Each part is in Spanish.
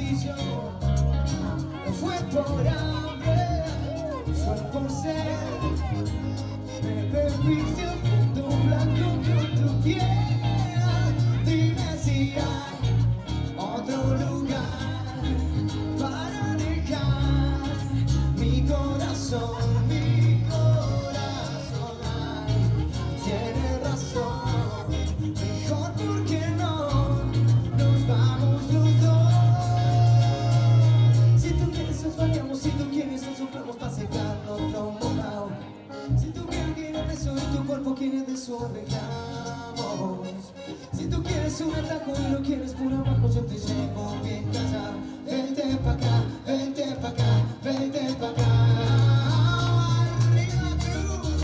sencillo, no fue por hambre, fue por sed. Me bebiste un fondo blanco con tu piel. Dime si hay otro lugar para dejar mi corazón, mi corazón. Ay, tienes razón, mejor porque no nos vamos los dos. Si tú quieres nos bañamos, si tú quieres nos soplamos para secarnos lo mojado. Si tú quieres de eso y tu cuerpo quiere de eso arreglamos. Si tú quieres un atajo y lo quieres por abajo, yo te llevo bien casado. Vente pa' acá, vente pa' acá, vente pa' acá. Arriba Cruz.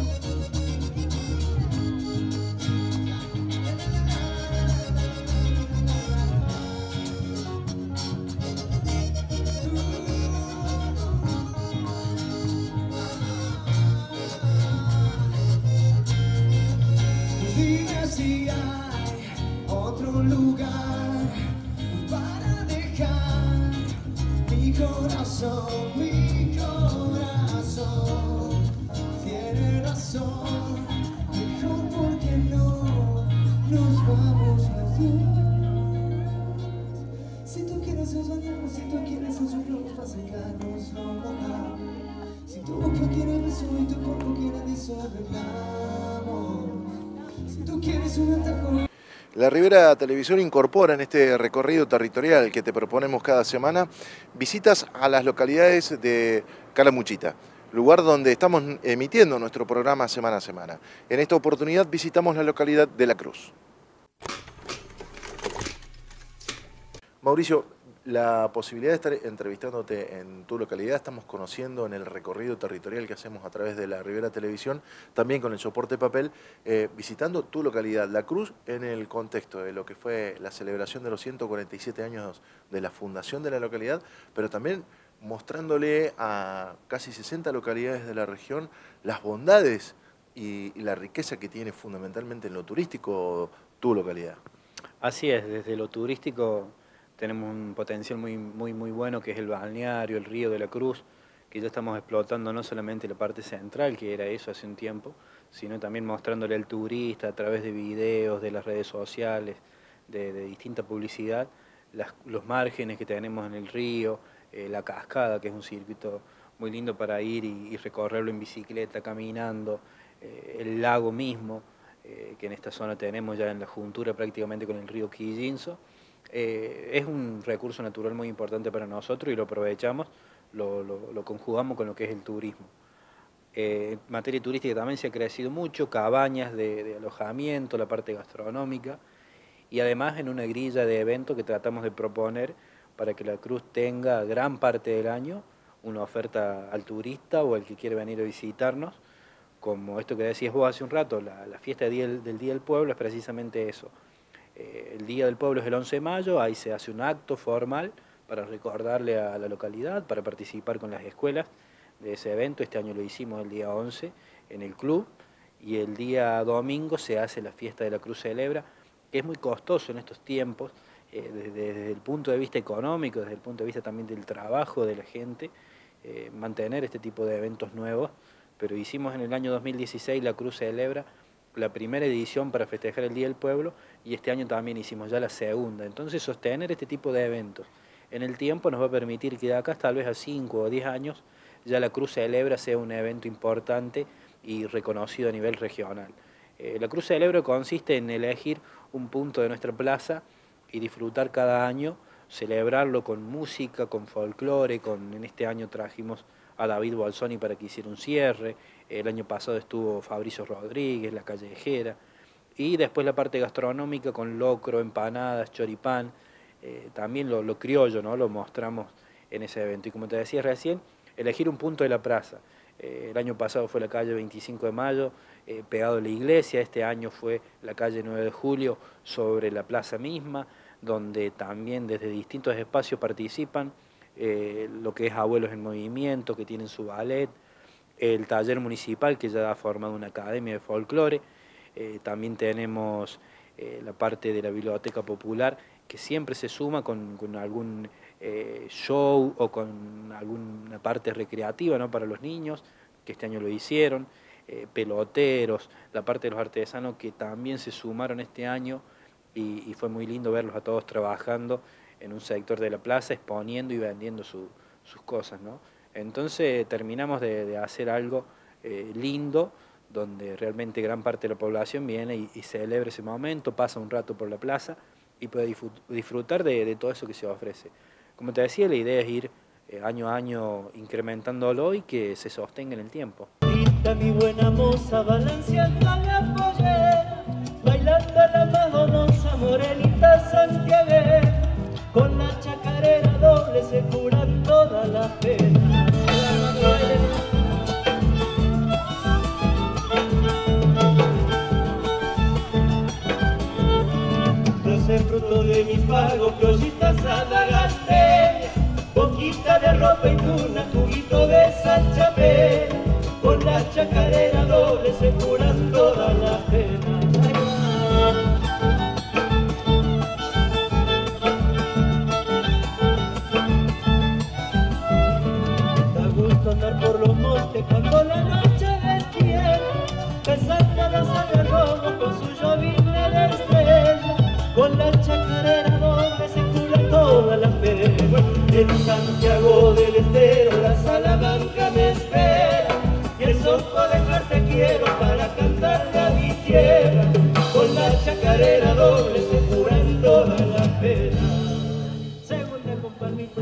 Dime si hay otro lugar para dejar mi corazón, mi corazón. Tiene razón, mejor porque no nos vamos los dos. Si tú quieres nos bañamos, si tú quieres nos soplamos para secarnos lo mojado. Si tu boca quiere beso y tu cuerpo quiere de eso arreglamos. Si tú quieres un atajo. La Ribera Televisión incorpora en este recorrido territorial que te proponemos cada semana visitas a las localidades de Calamuchita, lugar donde estamos emitiendo nuestro programa semana a semana. En esta oportunidad visitamos la localidad de La Cruz. Mauricio, la posibilidad de estar entrevistándote en tu localidad, estamos conociendo en el recorrido territorial que hacemos a través de la Ribera Televisión, también con el soporte papel, visitando tu localidad, La Cruz, en el contexto de lo que fue la celebración de los 147 años de la fundación de la localidad, pero también mostrándole a casi 60 localidades de la región las bondades y la riqueza que tiene fundamentalmente en lo turístico tu localidad. Así es, desde lo turístico tenemos un potencial muy bueno que es el balneario, el río de la Cruz, que ya estamos explotando no solamente la parte central, que era eso hace un tiempo, sino también mostrándole al turista a través de videos, de las redes sociales, de distinta publicidad, los márgenes que tenemos en el río, la cascada, que es un circuito muy lindo para ir y recorrerlo en bicicleta, caminando, el lago mismo, que en esta zona tenemos ya en la juntura prácticamente con el río Quillinzo. Es un recurso natural muy importante para nosotros y lo aprovechamos, lo conjugamos con lo que es el turismo. En materia turística también se ha crecido mucho, cabañas de alojamiento, la parte gastronómica y además en una grilla de eventos que tratamos de proponer para que la Cruz tenga gran parte del año una oferta al turista o al que quiere venir a visitarnos, como esto que decías vos hace un rato, la fiesta del Día del Pueblo es precisamente eso. El Día del Pueblo es el 11 de mayo, ahí se hace un acto formal para recordarle a la localidad, para participar con las escuelas de ese evento. Este año lo hicimos el día 11 en el club y el día domingo se hace la fiesta de la Cruz Celebra, que es muy costoso en estos tiempos, desde el punto de vista económico, desde el punto de vista también del trabajo de la gente, mantener este tipo de eventos nuevos, pero hicimos en el año 2016 la Cruz Celebra, la primera edición para festejar el Día del Pueblo y este año también hicimos ya la segunda. Entonces sostener este tipo de eventos en el tiempo nos va a permitir que de acá tal vez a 5 o 10 años ya la Cruz Celebra sea un evento importante y reconocido a nivel regional. La Cruz Celebra consiste en elegir un punto de nuestra plaza y disfrutar cada año, celebrarlo con música, con folclore, en este año trajimos a David Bolsoni para que hiciera un cierre, el año pasado estuvo Fabricio Rodríguez, La Callejera, y después la parte gastronómica con locro, empanadas, choripán, también lo criollo, ¿no? Lo mostramos en ese evento. Y como te decía recién, elegir un punto de la plaza. El año pasado fue la calle 25 de Mayo, pegado a la iglesia, este año fue la calle 9 de Julio sobre la plaza misma, donde también desde distintos espacios participan, lo que es Abuelos en Movimiento, que tienen su ballet, el taller municipal que ya ha formado una academia de folclore, también tenemos la parte de la biblioteca popular que siempre se suma con algún show o con alguna parte recreativa, ¿no?, para los niños, que este año lo hicieron, peloteros, la parte de los artesanos que también se sumaron este año y fue muy lindo verlos a todos trabajando en un sector de la plaza, exponiendo y vendiendo sus cosas, ¿no? Entonces terminamos de hacer algo lindo, donde realmente gran parte de la población viene y celebra ese momento, pasa un rato por la plaza y puede disfrutar de todo eso que se ofrece. Como te decía, la idea es ir año a año incrementándolo y que se sostenga en el tiempo. Mi buena moza balanceando la pollera, bailando la madonosa morenita santiaguera, con la chacarera doble se curan todas las penas. Dulce fruto de mis pagos, piollitas a la gasteña, boquita de ropa y tuna, juguito de sachapé, con la chacarera doble se curan todas las penas. Da gusto andar por los montes cuando la noche despierta, besando los algarrobos con su llovizna de estrella, con la chacarera doble se curan todas las penas. En Santiago del Estero la Salamanca me espera, y el soco dejarte quiero para cantarle a mi tierra, con la chacarera doble se curan todas las penas. Segunda con palmitas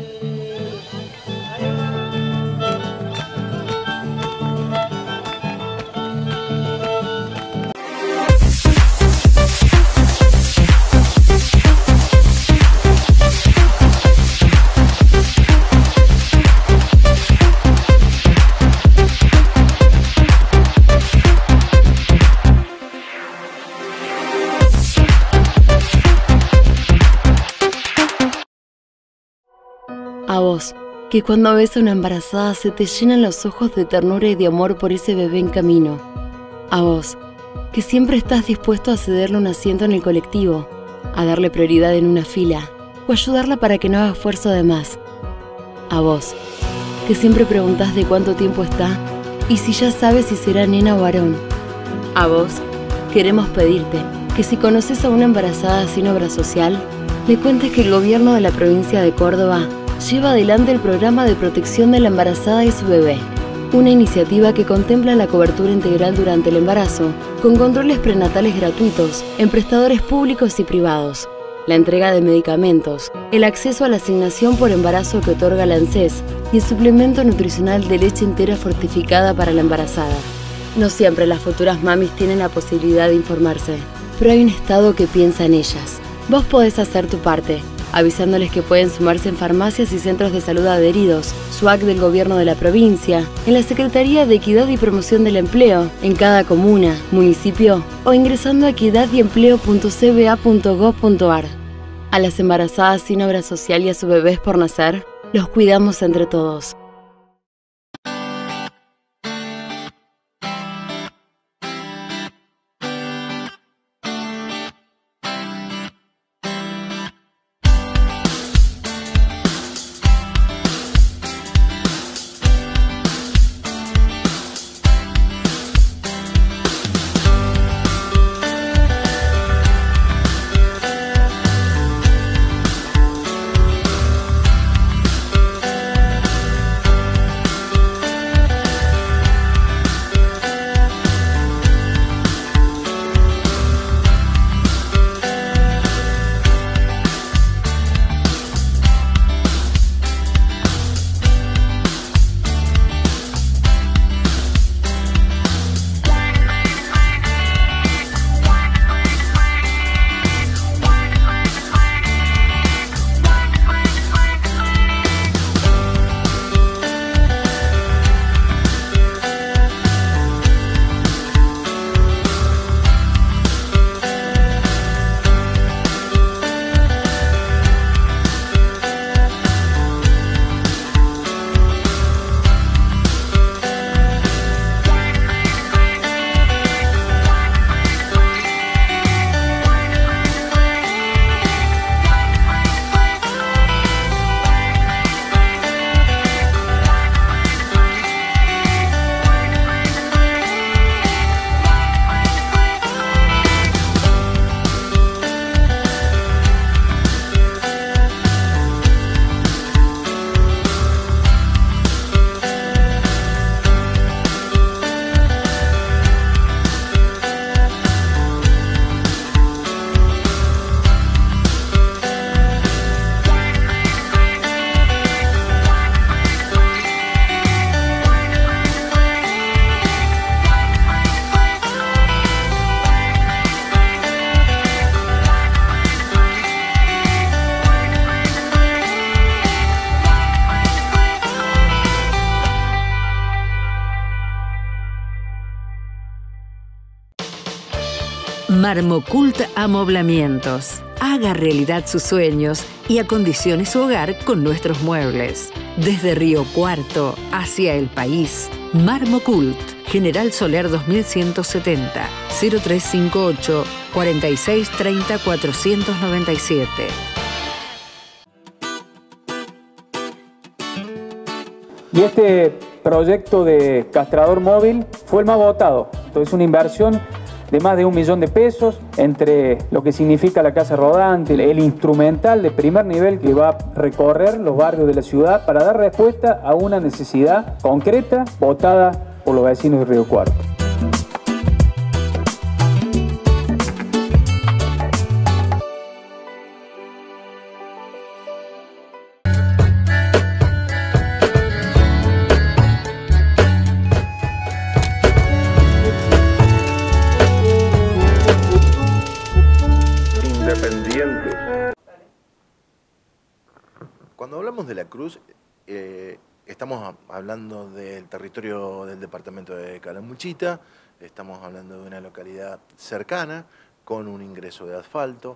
A vos, que cuando ves a una embarazada se te llenan los ojos de ternura y de amor por ese bebé en camino. A vos, que siempre estás dispuesto a cederle un asiento en el colectivo, a darle prioridad en una fila o ayudarla para que no haga esfuerzo de más. A vos, que siempre preguntás de cuánto tiempo está y si ya sabes si será nena o varón. A vos, queremos pedirte que si conoces a una embarazada sin obra social, le cuentes que el gobierno de la provincia de Córdoba lleva adelante el programa de protección de la embarazada y su bebé, una iniciativa que contempla la cobertura integral durante el embarazo, con controles prenatales gratuitos en prestadores públicos y privados, la entrega de medicamentos, el acceso a la asignación por embarazo que otorga la ANSES y el suplemento nutricional de leche entera fortificada para la embarazada. No siempre las futuras mamis tienen la posibilidad de informarse, pero hay un Estado que piensa en ellas. Vos podés hacer tu parte, avisándoles que pueden sumarse en farmacias y centros de salud adheridos, SUAC del gobierno de la provincia, en la Secretaría de Equidad y Promoción del Empleo, en cada comuna, municipio o ingresando a equidadyempleo.cba.gov.ar. A las embarazadas sin obra social y a sus bebés por nacer, los cuidamos entre todos. Marmocult Amoblamientos. Haga realidad sus sueños y acondicione su hogar con nuestros muebles. Desde Río Cuarto hacia el país. Marmocult. General Soler 2170. 0358 4630 497. Y este proyecto de castrador móvil fue el más votado. Entonces, una inversión de más de 1 millón de pesos entre lo que significa la casa rodante, el instrumental de primer nivel que va a recorrer los barrios de la ciudad para dar respuesta a una necesidad concreta votada por los vecinos de Río Cuarto. Cuando hablamos de la Cruz, estamos hablando del territorio del departamento de Calamuchita, estamos hablando de una localidad cercana, con un ingreso de asfalto,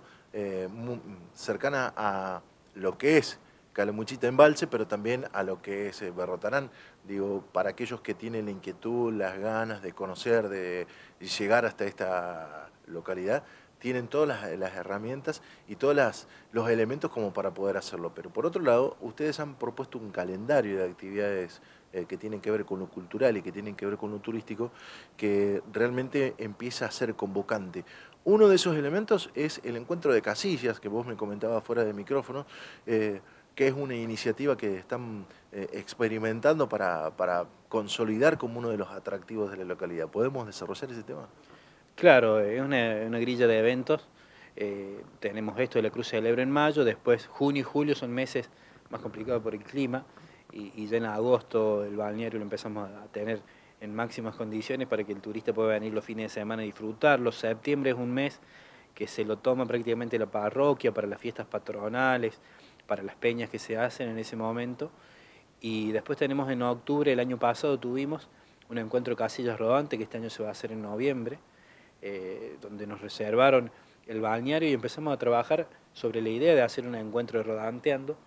cercana a lo que es Calamuchita Embalse, pero también a lo que es Berrotarán. Digo, para aquellos que tienen la inquietud, las ganas de conocer, de llegar hasta esta localidad, tienen todas las herramientas y todos los elementos como para poder hacerlo. Pero por otro lado, ustedes han propuesto un calendario de actividades que tienen que ver con lo cultural y que tienen que ver con lo turístico, que realmente empieza a ser convocante. Uno de esos elementos es el encuentro de casillas, que vos me comentabas fuera de micrófono, que es una iniciativa que están experimentando para consolidar como uno de los atractivos de la localidad. ¿Podemos desarrollar ese tema? Claro, es una grilla de eventos. Tenemos esto de la Cruz Celebra en mayo, después junio y julio son meses más complicados por el clima, y ya en agosto el balneario lo empezamos a tener en máximas condiciones para que el turista pueda venir los fines de semana y disfrutarlo. Septiembre es un mes que se lo toma prácticamente la parroquia para las fiestas patronales, para las peñas que se hacen en ese momento. Y después tenemos en octubre, el año pasado tuvimos un encuentro de casillas rodante, que este año se va a hacer en noviembre, donde nos reservaron el balneario y empezamos a trabajar sobre la idea de hacer un encuentro de rodanteando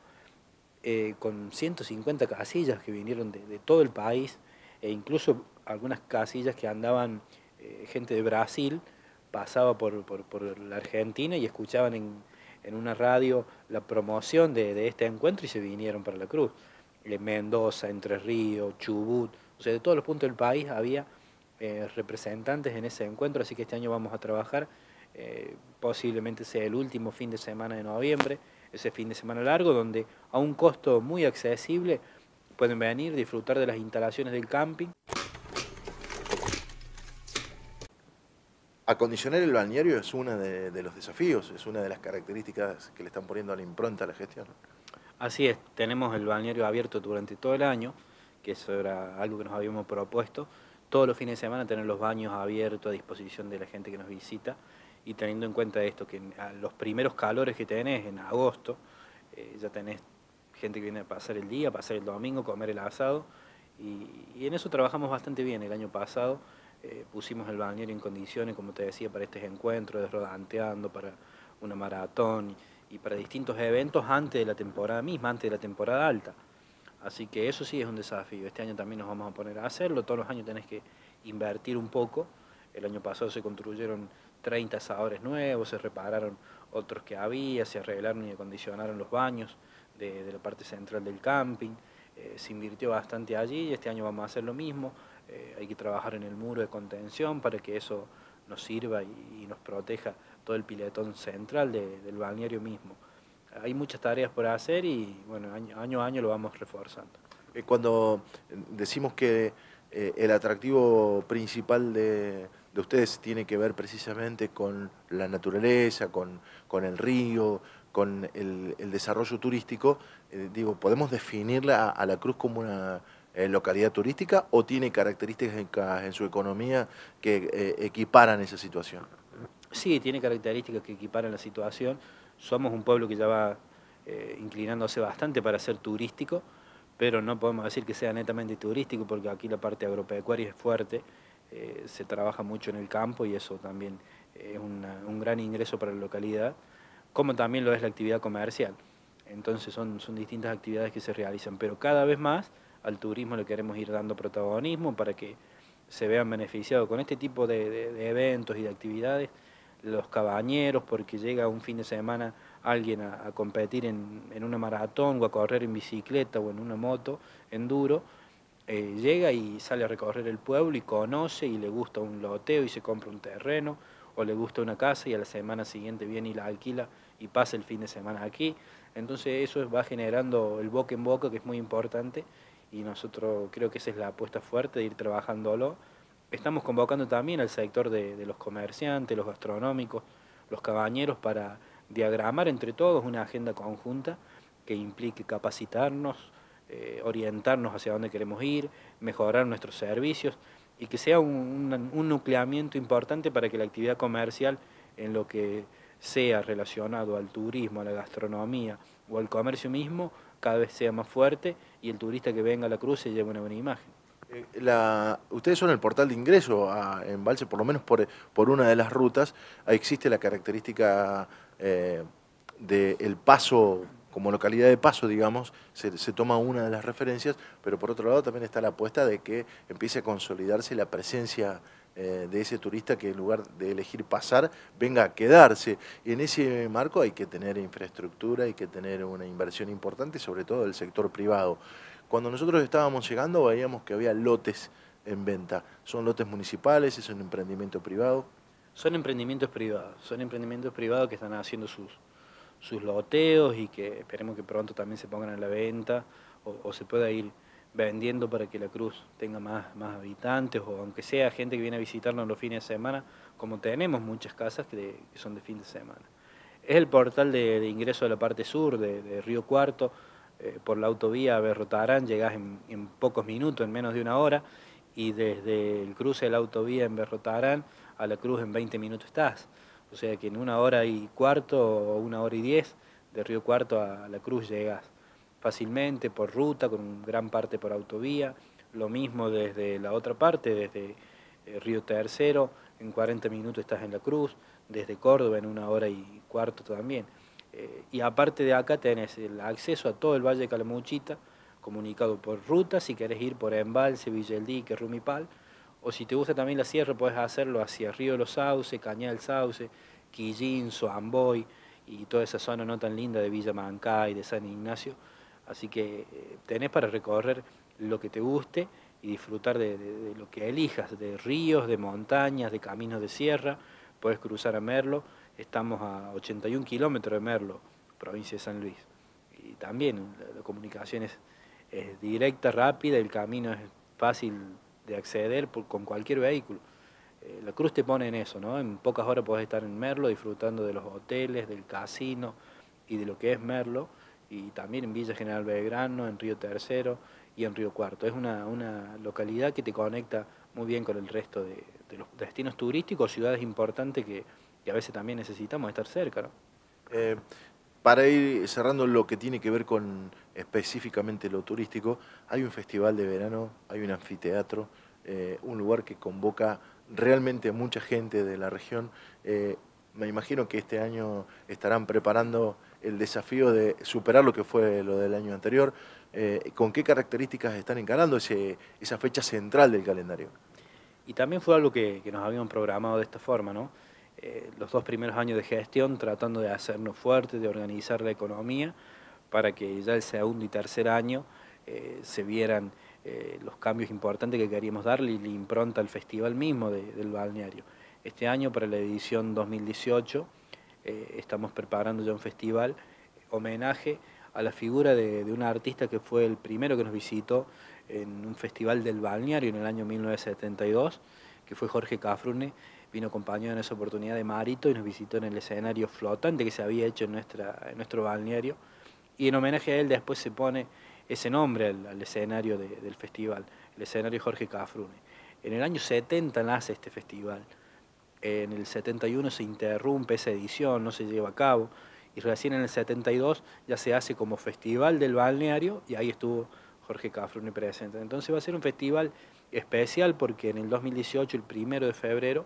con 150 casillas que vinieron de todo el país, e incluso algunas casillas que andaban gente de Brasil, pasaba por la Argentina y escuchaban en una radio la promoción de este encuentro y se vinieron para la Cruz. Mendoza, Entre Ríos, Chubut, o sea, de todos los puntos del país había representantes en ese encuentro, así que este año vamos a trabajar, posiblemente sea el último fin de semana de noviembre, ese fin de semana largo, donde a un costo muy accesible pueden venir, disfrutar de las instalaciones del camping. Acondicionar el balneario es uno de los desafíos, es una de las características que le están poniendo a la impronta a la gestión. Así es, tenemos el balneario abierto durante todo el año, que eso era algo que nos habíamos propuesto, todos los fines de semana tener los baños abiertos a disposición de la gente que nos visita, y teniendo en cuenta esto, que a los primeros calores que tenés en agosto, ya tenés gente que viene a pasar el día, a pasar el domingo, comer el asado, y en eso trabajamos bastante bien. El año pasado pusimos el balneario en condiciones, como te decía, para estos encuentros, de rodanteando, para una maratón y para distintos eventos antes de la temporada misma, antes de la temporada alta. Así que eso sí es un desafío. Este año también nos vamos a poner a hacerlo. Todos los años tenés que invertir un poco. El año pasado se construyeron 30 asadores nuevos, se repararon otros que había, se arreglaron y acondicionaron los baños de la parte central del camping. Se invirtió bastante allí y este año vamos a hacer lo mismo. Hay que trabajar en el muro de contención para que eso nos sirva y nos proteja todo el piletón central del balneario mismo. Hay muchas tareas por hacer y bueno, año a año lo vamos reforzando. Cuando decimos que el atractivo principal de ustedes tiene que ver precisamente con la naturaleza, con el río, con el desarrollo turístico, digo, ¿podemos definirla a la Cruz como una localidad turística o tiene características en su economía que equiparan esa situación? Sí, tiene características que equiparan la situación. Somos un pueblo que ya va inclinándose bastante para ser turístico, pero no podemos decir que sea netamente turístico porque aquí la parte agropecuaria es fuerte, se trabaja mucho en el campo y eso también es un gran ingreso para la localidad, como también lo es la actividad comercial. Entonces son distintas actividades que se realizan, pero cada vez más al turismo le queremos ir dando protagonismo para que se vean beneficiados con este tipo de eventos y de actividades los cabañeros, porque llega un fin de semana alguien a competir en una maratón o a correr en bicicleta o en una moto, enduro, llega y sale a recorrer el pueblo y conoce y le gusta un loteo y se compra un terreno, o le gusta una casa y a la semana siguiente viene y la alquila y pasa el fin de semana aquí. Entonces eso va generando el boca en boca, que es muy importante, y nosotros creo que esa es la apuesta fuerte de ir trabajándolo. Estamos convocando también al sector de los comerciantes, los gastronómicos, los cabañeros, para diagramar entre todos una agenda conjunta que implique capacitarnos, orientarnos hacia dónde queremos ir, mejorar nuestros servicios y que sea un nucleamiento importante para que la actividad comercial, en lo que sea relacionado al turismo, a la gastronomía o al comercio mismo, cada vez sea más fuerte y el turista que venga a la Cruz se lleve una buena imagen. Ustedes son el portal de ingreso a Embalse, por lo menos por una de las rutas. Ahí existe la característica del paso, como localidad de paso, digamos, se toma una de las referencias, pero por otro lado también está la apuesta de que empiece a consolidarse la presencia de ese turista que en lugar de elegir pasar, venga a quedarse. Y en ese marco hay que tener infraestructura, hay que tener una inversión importante, sobre todo del sector privado. Cuando nosotros estábamos llegando veíamos que había lotes en venta. ¿Son lotes municipales? ¿Es un emprendimiento privado? Son emprendimientos privados que están haciendo sus loteos y que esperemos que pronto también se pongan a la venta o se pueda ir vendiendo para que la Cruz tenga más habitantes, o aunque sea gente que viene a visitarnos los fines de semana, como tenemos muchas casas que son de fin de semana. Es el portal de ingreso de la parte sur de Río Cuarto. Por la autovía a Berrotarán llegás en pocos minutos, en menos de una hora, y desde el cruce de la autovía en Berrotarán a la Cruz en 20 minutos estás. O sea que en 1 hora y cuarto o 1 hora y 10 de Río Cuarto a la Cruz llegás fácilmente por ruta, con gran parte por autovía. Lo mismo desde la otra parte, desde Río Tercero, en 40 minutos estás en la Cruz, desde Córdoba en 1 hora y cuarto también. Y aparte de acá tenés el acceso a todo el Valle de Calamuchita, comunicado por ruta, si querés ir por Embalse, Villa El Dique, Rumipal, o si te gusta también la sierra, podés hacerlo hacia Río de los Sauces, Cañada del Sauce, Quillinzo, Amboy, y toda esa zona no tan linda de Villa Mancay, de San Ignacio. Así que tenés para recorrer lo que te guste y disfrutar de lo que elijas, de ríos, de montañas, de caminos de sierra. Podés cruzar a Merlo, estamos a 81 kilómetros de Merlo, provincia de San Luis. Y también la comunicación es directa, rápida, el camino es fácil de acceder con cualquier vehículo. La Cruz te pone en eso, ¿no? En pocas horas podés estar en Merlo disfrutando de los hoteles, del casino y de lo que es Merlo, y también en Villa General Belgrano, en Río Tercero y en Río Cuarto. Es una localidad que te conecta muy bien con el resto de los destinos turísticos, ciudades importantes que a veces también necesitamos estar cerca, ¿no? Para ir cerrando lo que tiene que ver con específicamente lo turístico, hay un festival de verano, hay un anfiteatro, un lugar que convoca realmente mucha gente de la región. Me imagino que este año estarán preparando el desafío de superar lo que fue lo del año anterior. ¿Con qué características están encarando esa fecha central del calendario? Y también fue algo que nos habíamos programado de esta forma, ¿no? Los 2 primeros años de gestión tratando de hacernos fuertes, de organizar la economía, para que ya el segundo y tercer año se vieran los cambios importantes que queríamos darle y la impronta al festival mismo del balneario. Este año, para la edición 2018, estamos preparando ya un festival homenaje a la figura de un artista que fue el primero que nos visitó en un festival del balneario en el año 1972, que fue Jorge Cafrune. Vino acompañado en esa oportunidad de Marito y nos visitó en el escenario flotante que se había hecho en nuestro balneario. Y en homenaje a él después se pone ese nombre al escenario del festival, el escenario Jorge Cafrune. En el año 70 nace este festival. En el 71 se interrumpe esa edición, no se lleva a cabo, y recién en el 72 ya se hace como Festival del Balneario, y ahí estuvo Jorge Cafrune presente. Entonces va a ser un festival especial porque en el 2018, el 1 de febrero,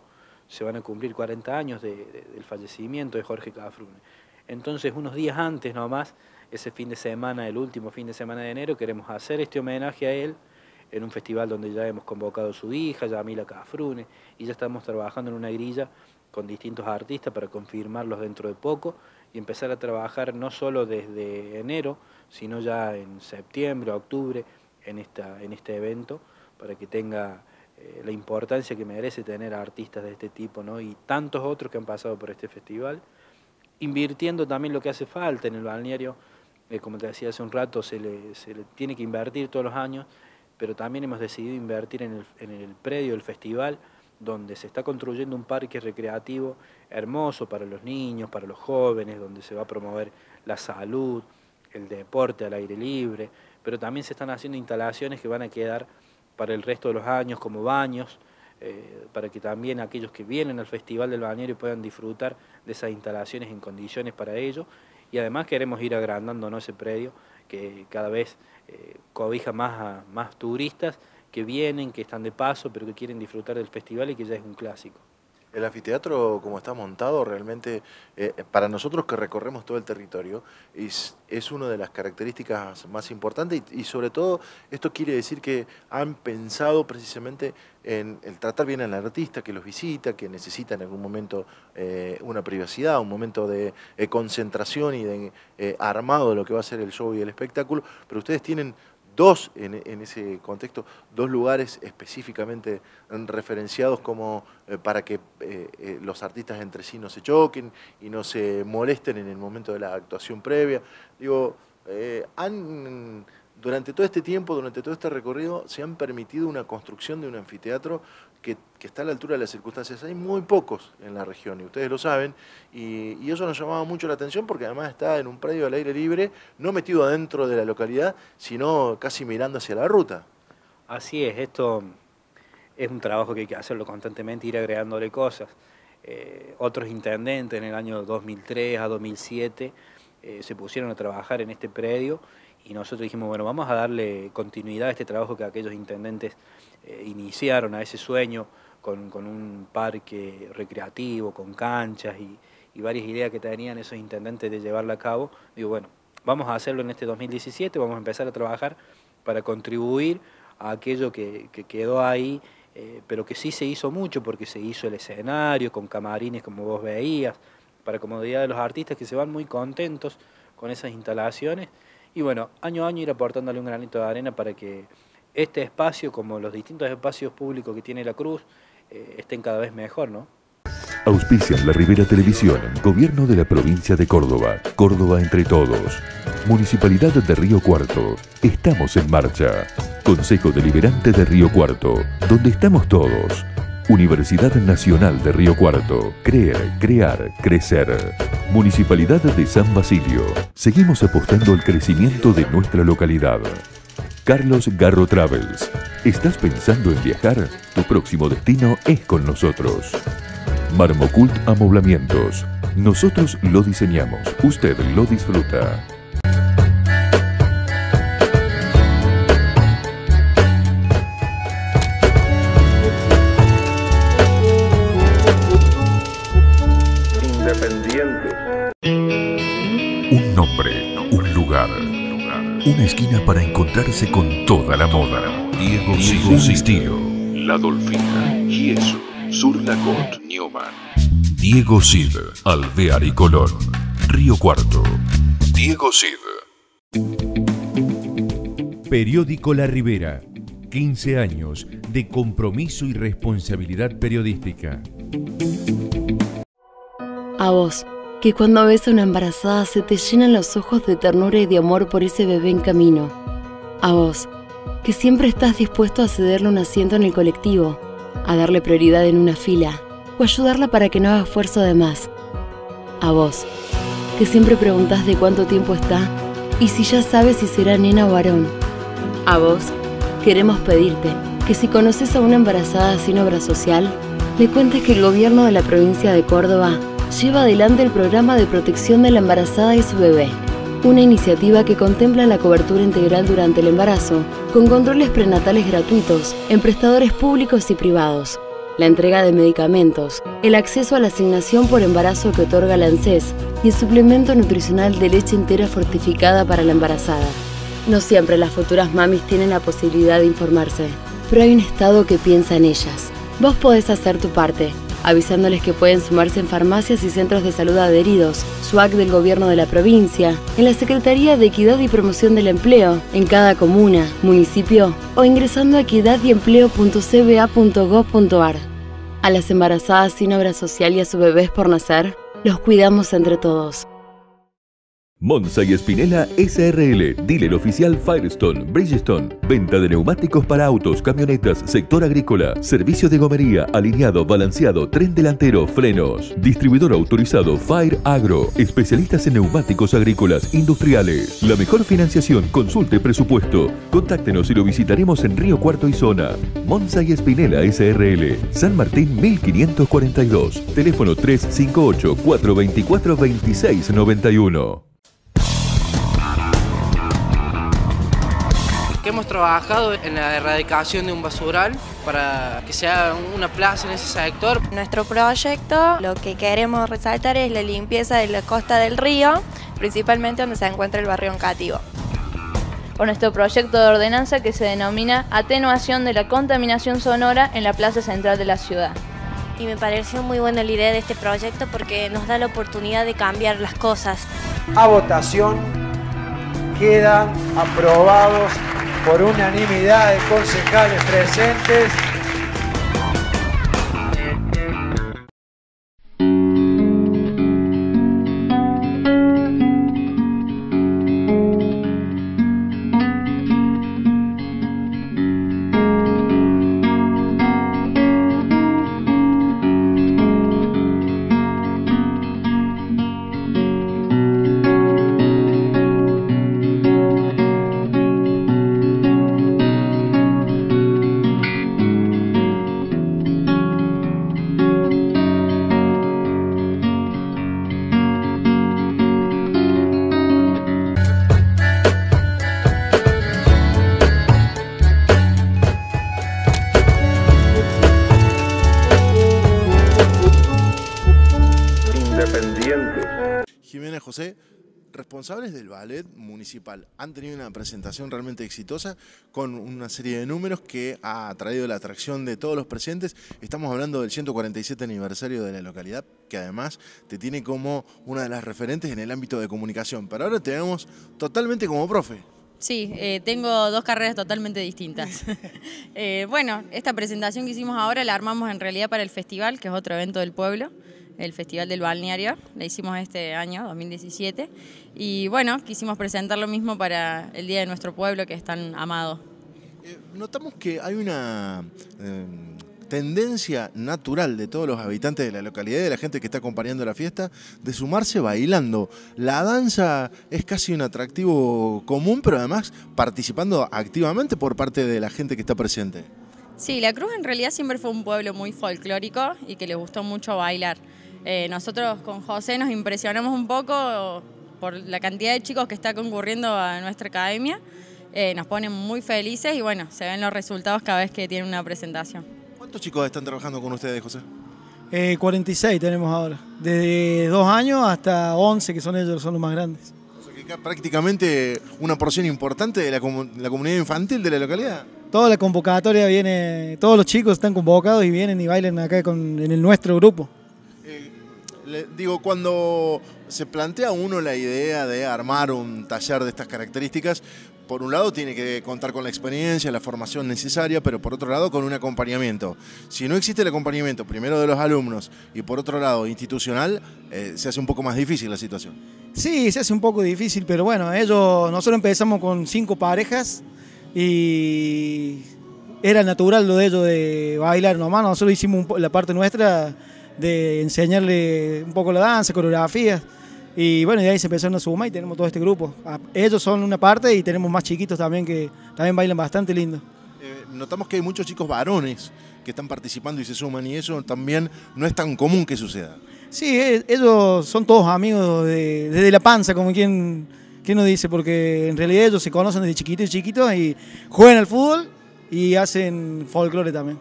se van a cumplir 40 años del fallecimiento de Jorge Cafrune. Entonces, unos días antes nomás, ese fin de semana, el último fin de semana de enero, queremos hacer este homenaje a él en un festival donde ya hemos convocado a su hija, Yamila Cafrune, y ya estamos trabajando en una grilla con distintos artistas para confirmarlos dentro de poco y empezar a trabajar no solo desde enero, sino ya en septiembre, octubre, en este evento, para que tenga la importancia que merece tener a artistas de este tipo, ¿no? Y tantos otros que han pasado por este festival, invirtiendo también lo que hace falta en el balneario. Como te decía hace un rato, se le tiene que invertir todos los años, pero también hemos decidido invertir en el predio del festival, donde se está construyendo un parque recreativo hermoso para los niños, para los jóvenes, donde se va a promover la salud, el deporte al aire libre, pero también se están haciendo instalaciones que van a quedar para el resto de los años, como baños, para que también aquellos que vienen al Festival del Balneario puedan disfrutar de esas instalaciones en condiciones para ello. Y además queremos ir agrandando, ¿no?, ese predio que cada vez cobija más turistas que vienen, que están de paso, pero que quieren disfrutar del festival y que ya es un clásico. El anfiteatro, como está montado, realmente, para nosotros que recorremos todo el territorio, es una de las características más importantes y sobre todo esto quiere decir que han pensado precisamente en el tratar bien al artista que los visita, que necesita en algún momento una privacidad, un momento de concentración y de armado de lo que va a ser el show y el espectáculo, pero ustedes tienen en ese contexto, dos lugares específicamente referenciados como para que los artistas entre sí no se choquen y no se molesten en el momento de la actuación previa. Digo, durante todo este tiempo, durante todo este recorrido, se han permitido una construcción de un anfiteatro que está a la altura de las circunstancias. Hay muy pocos en la región y ustedes lo saben, y eso nos llamaba mucho la atención porque además está en un predio al aire libre, no metido adentro de la localidad, sino casi mirando hacia la ruta. Así es, esto es un trabajo que hay que hacerlo constantemente, ir agregándole cosas. Otros intendentes en el año 2003 a 2007 se pusieron a trabajar en este predio y nosotros dijimos, bueno, vamos a darle continuidad a este trabajo que aquellos intendentes iniciaron, a ese sueño con un parque recreativo, con canchas y varias ideas que tenían esos intendentes de llevarla a cabo. Digo, bueno, vamos a hacerlo en este 2017, vamos a empezar a trabajar para contribuir a aquello que quedó ahí, pero que sí se hizo mucho porque se hizo el escenario con camarines como vos veías, para comodidad de los artistas que se van muy contentos con esas instalaciones. Y bueno, año a año ir aportándole un granito de arena para que este espacio, como los distintos espacios públicos que tiene la Cruz, estén cada vez mejor, ¿no? Auspician La Ribera Televisión, Gobierno de la Provincia de Córdoba, Córdoba entre todos. Municipalidad de Río Cuarto, estamos en marcha. Consejo Deliberante de Río Cuarto, donde estamos todos. Universidad Nacional de Río Cuarto, creer, crear, crecer. Municipalidad de San Basilio, seguimos apostando al crecimiento de nuestra localidad. Carlos Garro Travels, ¿estás pensando en viajar? Tu próximo destino es con nosotros. Marmocult Amoblamientos, nosotros lo diseñamos, usted lo disfruta. Un nombre, un lugar, una esquina para encontrarse con toda la moda. Diego Cid, estilo. La Dolfina, Gieso, Sur-Lagot, Newman. Diego Cid, Alvear y Colón, Río Cuarto. Diego Cid. Periódico La Ribera. 15 años de compromiso y responsabilidad periodística. A vos, que cuando ves a una embarazada se te llenan los ojos de ternura y de amor por ese bebé en camino. A vos, que siempre estás dispuesto a cederle un asiento en el colectivo, a darle prioridad en una fila o ayudarla para que no haga esfuerzo de más. A vos, que siempre preguntás de cuánto tiempo está y si ya sabes si será nena o varón. A vos, queremos pedirte que si conoces a una embarazada sin obra social, le cuentes que el gobierno de la provincia de Córdoba lleva adelante el programa de protección de la embarazada y su bebé, una iniciativa que contempla la cobertura integral durante el embarazo, con controles prenatales gratuitos en prestadores públicos y privados, la entrega de medicamentos, el acceso a la asignación por embarazo que otorga la ANSES y el suplemento nutricional de leche entera fortificada para la embarazada. No siempre las futuras mamis tienen la posibilidad de informarse, pero hay un Estado que piensa en ellas. Vos podés hacer tu parte, avisándoles que pueden sumarse en farmacias y centros de salud adheridos, SUAC del gobierno de la provincia, en la Secretaría de Equidad y Promoción del Empleo, en cada comuna, municipio o ingresando a equidadyempleo.cba.gov.ar. A las embarazadas sin obra social y a sus bebés por nacer, los cuidamos entre todos. Monza y Spinella SRL, dealer oficial Firestone, Bridgestone, venta de neumáticos para autos, camionetas, sector agrícola, servicio de gomería, alineado, balanceado, tren delantero, frenos. Distribuidor autorizado Fire Agro, especialistas en neumáticos agrícolas, industriales. La mejor financiación, consulte presupuesto. Contáctenos y lo visitaremos en Río Cuarto y Zona. Monza y Spinella SRL, San Martín 1542, teléfono 358-424-2691. Que hemos trabajado en la erradicación de un basural para que sea una plaza en ese sector. Nuestro proyecto, lo que queremos resaltar es la limpieza de la costa del río, principalmente donde se encuentra el barrio Oncativo. Con nuestro proyecto de ordenanza que se denomina Atenuación de la contaminación sonora en la plaza central de la ciudad. Y me pareció muy buena la idea de este proyecto porque nos da la oportunidad de cambiar las cosas. A votación quedan aprobados por unanimidad de concejales presentes. Jimena José, responsables del ballet municipal, han tenido una presentación realmente exitosa con una serie de números que ha atraído la atracción de todos los presentes. Estamos hablando del 147 aniversario de la localidad, que además te tiene como una de las referentes en el ámbito de comunicación, pero ahora te vemos totalmente como profe. Sí, tengo dos carreras totalmente distintas. Bueno, esta presentación que hicimos ahora la armamos en realidad para el festival, que es otro evento del pueblo, el Festival del Balneario. La hicimos este año, 2017, y bueno, quisimos presentar lo mismo para el Día de nuestro pueblo, que es tan amado. Notamos que hay una tendencia natural de todos los habitantes de la localidad y de la gente que está acompañando la fiesta de sumarse bailando. La danza es casi un atractivo común, pero además participando activamente por parte de la gente que está presente. Sí, La Cruz en realidad siempre fue un pueblo muy folclórico y que le gustó mucho bailar. Nosotros con José nos impresionamos un poco por la cantidad de chicos que está concurriendo a nuestra academia. Nos ponen muy felices y bueno, se ven los resultados cada vez que tienen una presentación. ¿Cuántos chicos están trabajando con ustedes, José? 46 tenemos ahora, desde 2 años hasta 11, que son ellos, son los más grandes. O sea que acá prácticamente una porción importante de la comunidad infantil de la localidad. Toda la convocatoria viene, todos los chicos están convocados y vienen y bailan acá en el nuestro grupo. Digo, cuando se plantea uno la idea de armar un taller de estas características, por un lado tiene que contar con la experiencia, la formación necesaria, pero por otro lado con un acompañamiento. Si no existe el acompañamiento, primero de los alumnos y por otro lado institucional, se hace un poco más difícil la situación. Sí, se hace un poco difícil, pero bueno, nosotros empezamos con 5 parejas y era natural lo de ellos de bailar nomás. Nosotros hicimos la parte nuestra de enseñarle un poco la danza, coreografías. Y bueno, de ahí se empezaron a sumar y tenemos todo este grupo. Ellos son una parte y tenemos más chiquitos también que también bailan bastante lindo. Notamos que hay muchos chicos varones que están participando y se suman y eso también no es tan común que suceda. Sí, ellos son todos amigos desde la panza, como quien nos dice, porque en realidad ellos se conocen desde chiquitos y juegan al fútbol y hacen folclore también.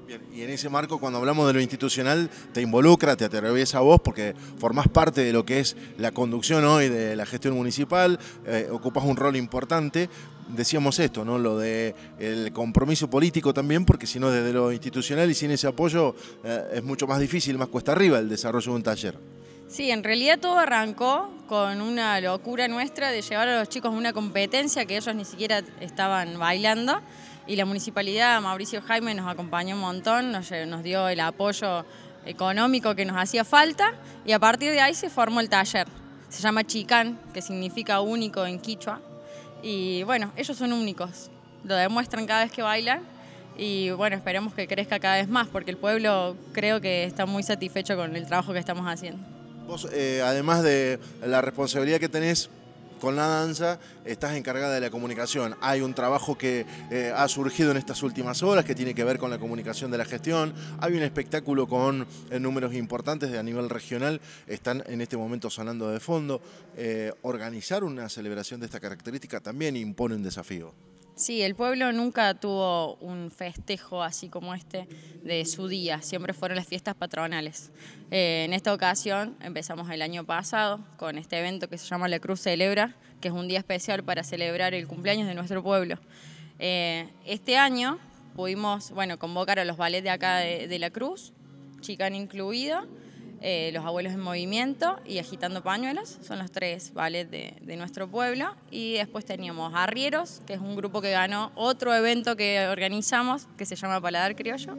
Bien, y en ese marco, cuando hablamos de lo institucional, te involucra, te atraviesa a vos, porque formás parte de lo que es la conducción hoy de la gestión municipal, ocupás un rol importante. Decíamos esto, ¿no? Lo de el compromiso político también, porque si no, desde lo institucional y sin ese apoyo es mucho más difícil, más cuesta arriba el desarrollo de un taller. Sí, en realidad todo arrancó con una locura nuestra de llevar a los chicos a una competencia que ellos ni siquiera estaban bailando, y la municipalidad, Mauricio Jaime, nos acompañó un montón, nos dio el apoyo económico que nos hacía falta, y a partir de ahí se formó el taller. Se llama Chicán, que significa único en quichua, y bueno, ellos son únicos, lo demuestran cada vez que bailan, y bueno, esperemos que crezca cada vez más, porque el pueblo creo que está muy satisfecho con el trabajo que estamos haciendo. Vos, además de la responsabilidad que tenés con la danza, estás encargada de la comunicación. Hay un trabajo que ha surgido en estas últimas horas que tiene que ver con la comunicación de la gestión. Hay un espectáculo con números importantes a nivel regional, están en este momento sonando de fondo. Organizar una celebración de esta característica también impone un desafío. Sí, el pueblo nunca tuvo un festejo así como este de su día, siempre fueron las fiestas patronales. En esta ocasión empezamos el año pasado con este evento que se llama La Cruz Celebra, que es un día especial para celebrar el cumpleaños de nuestro pueblo. Este año pudimos convocar a los ballets de acá de La Cruz, Chicán incluido, Los Abuelos en Movimiento y Agitando Pañuelos, son los 3 ballets de nuestro pueblo. Y después teníamos Arrieros, que es un grupo que ganó otro evento que organizamos, que se llama Paladar Criollo,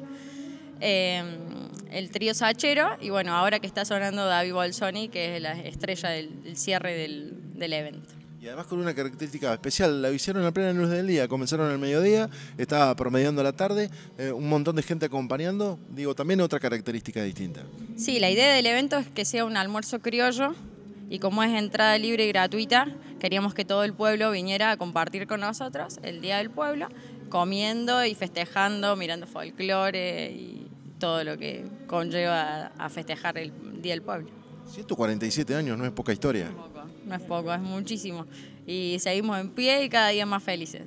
el trío Sachero, y bueno, ahora que está sonando David Bolsoni, que es la estrella del cierre del evento. Y además con una característica especial, la hicieron a plena luz del día, comenzaron al mediodía, estaba promediando la tarde, un montón de gente acompañando, digo, también otra característica distinta. Sí, la idea del evento es que sea un almuerzo criollo, y como es entrada libre y gratuita, queríamos que todo el pueblo viniera a compartir con nosotros el Día del Pueblo, comiendo y festejando, mirando folclore y todo lo que conlleva a festejar el Día del Pueblo. 147 años, no es poca historia. No es poco, es muchísimo. Y seguimos en pie y cada día más felices.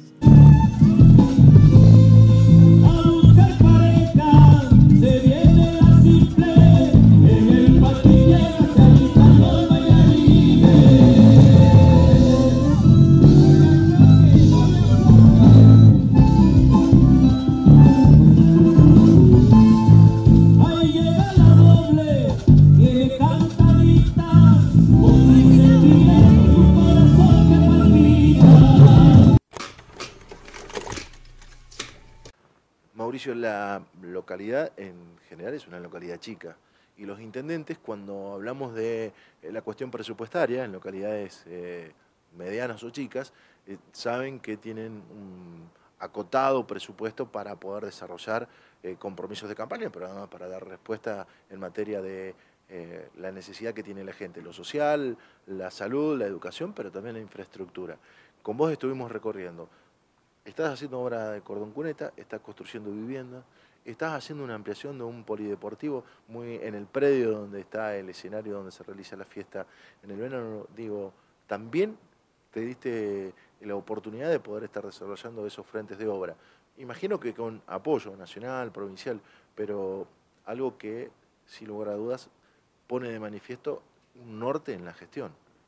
Mauricio, la localidad en general es una localidad chica y los intendentes, cuando hablamos de la cuestión presupuestaria en localidades medianas o chicas, saben que tienen un acotado presupuesto para poder desarrollar compromisos de campaña, pero además para dar respuesta en materia de la necesidad que tiene la gente, lo social, la salud, la educación, pero también la infraestructura. Con vos estuvimos recorriendo. Estás haciendo obra de cordón cuneta, estás construyendo vivienda, estás haciendo una ampliación de un polideportivo muy en el predio donde está el escenario donde se realiza la fiesta en el verano. Digo, también te diste la oportunidad de poder estar desarrollando esos frentes de obra. Imagino que con apoyo nacional, provincial, pero algo que, sin lugar a dudas, pone de manifiesto un norte en la gestión.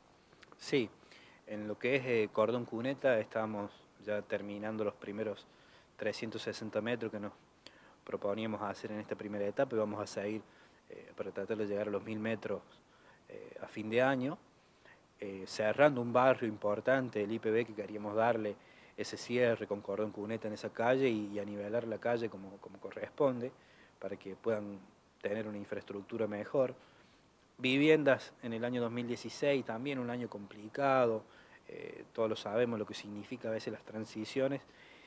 Sí, en lo que es cordón cuneta estamos ya terminando los primeros 360 metros que nos proponíamos hacer en esta primera etapa, y vamos a seguir para tratar de llegar a los 1000 metros a fin de año, cerrando un barrio importante, el IPB, que queríamos darle ese cierre con cordón cuneta en esa calle y a nivelar la calle como corresponde, para que puedan tener una infraestructura mejor. Viviendas en el año 2016, también un año complicado, todos lo sabemos lo que significa a veces las transiciones,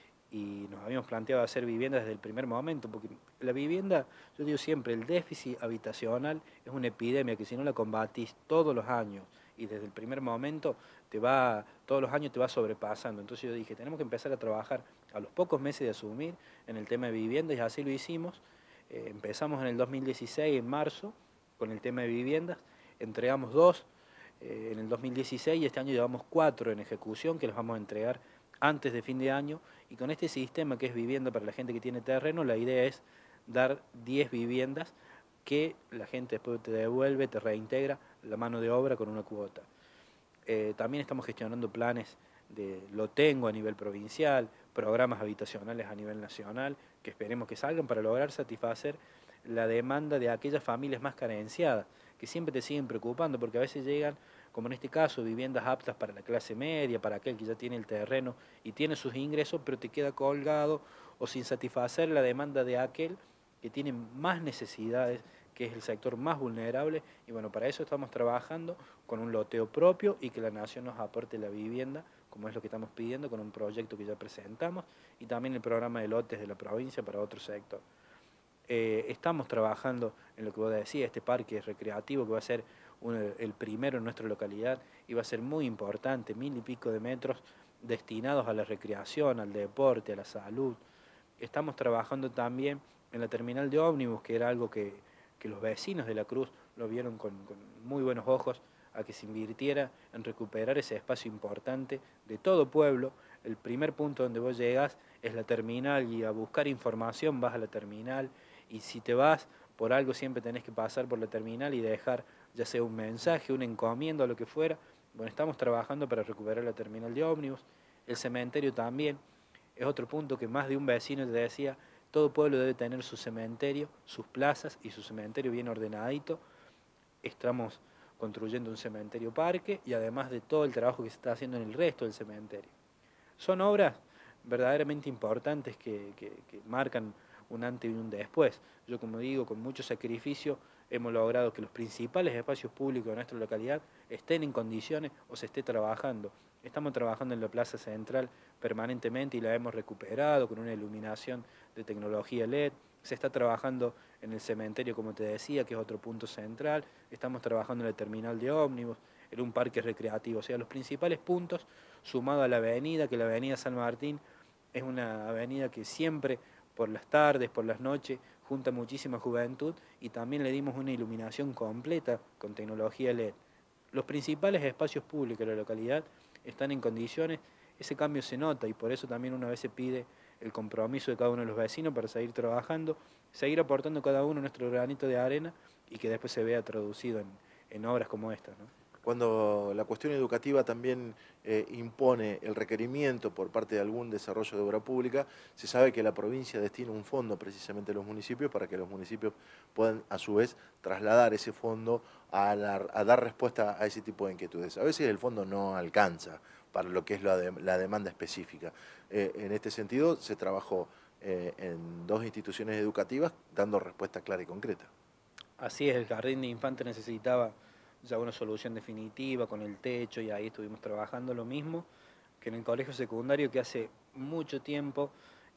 y nos habíamos planteado hacer viviendas desde el primer momento, porque la vivienda, yo digo siempre, el déficit habitacional es una epidemia que si no la combatís todos los años y desde el primer momento todos los años te va sobrepasando. Entonces yo dije, tenemos que empezar a trabajar a los pocos meses de asumir en el tema de vivienda, y así lo hicimos. Empezamos en el 2016, en marzo, con el tema de viviendas, entregamos 2 en el 2016 y este año llevamos 4 en ejecución que los vamos a entregar antes de fin de año, y con este sistema que es vivienda para la gente que tiene terreno, la idea es dar 10 viviendas que la gente después te devuelve, te reintegra la mano de obra con una cuota. También estamos gestionando planes lo tengo a nivel provincial, programas habitacionales a nivel nacional, que esperemos que salgan para lograr satisfacer la demanda de aquellas familias más carenciadas, que siempre te siguen preocupando, porque a veces llegan, como en este caso, viviendas aptas para la clase media, para aquel que ya tiene el terreno y tiene sus ingresos, pero te queda colgado o sin satisfacer la demanda de aquel que tiene más necesidades, que es el sector más vulnerable, y bueno, para eso estamos trabajando con un loteo propio y que la Nación nos aporte la vivienda, como es lo que estamos pidiendo, con un proyecto que ya presentamos, y también el programa de lotes de la provincia para otro sector. Estamos trabajando en lo que vos decías, este parque recreativo que va a ser el primero en nuestra localidad, y va a ser muy importante, 1000 y pico de metros destinados a la recreación, al deporte, a la salud. Estamos trabajando también en la terminal de ómnibus, que era algo que los vecinos de la Cruz lo vieron con muy buenos ojos, a que se invirtiera en recuperar ese espacio importante de todo pueblo. El primer punto donde vos llegas es la terminal, y a buscar información vas a la terminal, y si te vas por algo siempre tenés que pasar por la terminal y dejar ya sea un mensaje, una encomienda o lo que fuera. Bueno, estamos trabajando para recuperar la terminal de ómnibus. El cementerio también es otro punto que más de un vecino te decía: todo pueblo debe tener su cementerio, sus plazas y su cementerio bien ordenadito. Estamos construyendo un cementerio parque, y además de todo el trabajo que se está haciendo en el resto del cementerio. Son obras verdaderamente importantes que marcan un antes y un después. Yo, como digo, con mucho sacrificio hemos logrado que los principales espacios públicos de nuestra localidad estén en condiciones o se esté trabajando. Estamos trabajando en la Plaza Central permanentemente y la hemos recuperado con una iluminación de tecnología LED. Se está trabajando en el cementerio, como te decía, que es otro punto central. Estamos trabajando en la terminal de ómnibus, en un parque recreativo. O sea, los principales puntos, sumado a la avenida, que la avenida San Martín es una avenida que siempre, por las tardes, por las noches, junta muchísima juventud, y también le dimos una iluminación completa con tecnología LED. Los principales espacios públicos de la localidad están en condiciones. Ese cambio se nota, y por eso también una vez se pide el compromiso de cada uno de los vecinos para seguir trabajando, seguir aportando cada uno nuestro granito de arena, y que después se vea traducido en obras como esta, ¿no? Cuando la cuestión educativa también impone el requerimiento por parte de algún desarrollo de obra pública, se sabe que la provincia destina un fondo precisamente a los municipios para que los municipios puedan a su vez trasladar ese fondo a dar respuesta a ese tipo de inquietudes. A veces el fondo no alcanza para lo que es la demanda específica. En este sentido se trabajó en 2 instituciones educativas dando respuesta clara y concreta. Así es, el jardín de infantes necesitaba ya una solución definitiva con el techo, y ahí estuvimos trabajando lo mismo que en el colegio secundario, que hace mucho tiempo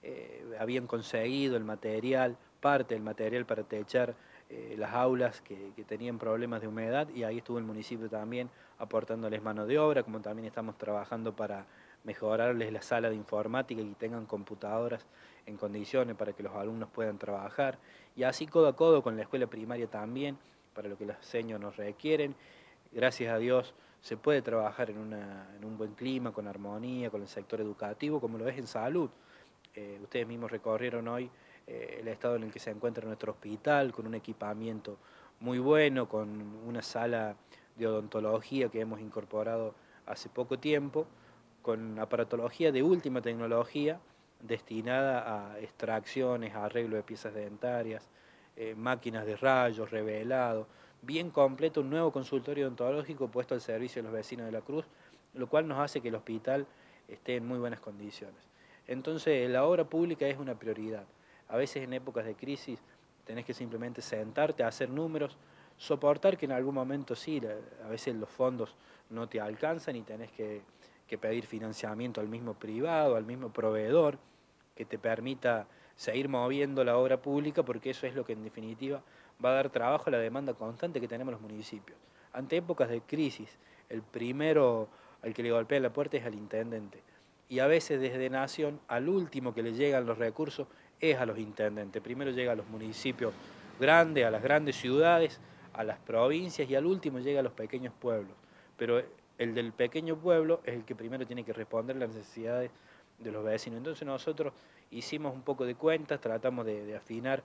habían conseguido el material, parte del material para techar las aulas que tenían problemas de humedad, y ahí estuvo el municipio también aportándoles mano de obra, como también estamos trabajando para mejorarles la sala de informática y que tengan computadoras en condiciones para que los alumnos puedan trabajar, y así codo a codo con la escuela primaria también, para lo que los seños nos requieren. Gracias a Dios se puede trabajar en un buen clima, con armonía, con el sector educativo, como lo es en salud. Ustedes mismos recorrieron hoy el estado en el que se encuentra nuestro hospital, con un equipamiento muy bueno, con una sala de odontología que hemos incorporado hace poco tiempo, con aparatología de última tecnología destinada a extracciones, a arreglo de piezas dentarias, máquinas de rayos, revelado, bien completo, un nuevo consultorio odontológico puesto al servicio de los vecinos de la Cruz, lo cual nos hace que el hospital esté en muy buenas condiciones. Entonces, la obra pública es una prioridad. A veces en épocas de crisis tenés que simplemente sentarte a hacer números, soportar que en algún momento sí, a veces los fondos no te alcanzan y tenés que pedir financiamiento al mismo privado, al mismo proveedor, que te permita seguir moviendo la obra pública, porque eso es lo que en definitiva va a dar trabajo a la demanda constante que tenemos los municipios. Ante épocas de crisis, el primero al que le golpea la puerta es al intendente. Y a veces desde Nación, al último que le llegan los recursos es a los intendentes. Primero llega a los municipios grandes, a las grandes ciudades, a las provincias, y al último llega a los pequeños pueblos. Pero el del pequeño pueblo es el que primero tiene que responder las necesidades de los vecinos. Entonces nosotros hicimos un poco de cuentas, tratamos de afinar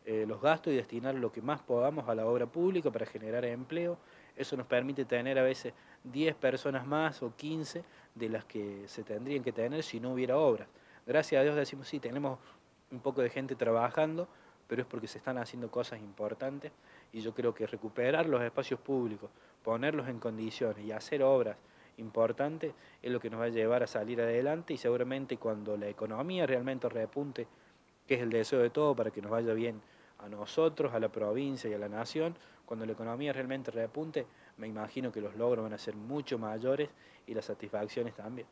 los gastos y destinar lo que más podamos a la obra pública para generar empleo. Eso nos permite tener a veces 10 personas más o 15 de las que se tendrían que tener si no hubiera obras. Gracias a Dios decimos, sí, tenemos un poco de gente trabajando, pero es porque se están haciendo cosas importantes y yo creo que recuperar los espacios públicos, ponerlos en condiciones y hacer obras importantes es lo que nos va a llevar a salir adelante y seguramente cuando la economía realmente repunte, que es el deseo de todo para que nos vaya bien a nosotros, a la provincia y a la nación, cuando la economía realmente repunte, me imagino que los logros van a ser mucho mayores y las satisfacciones también.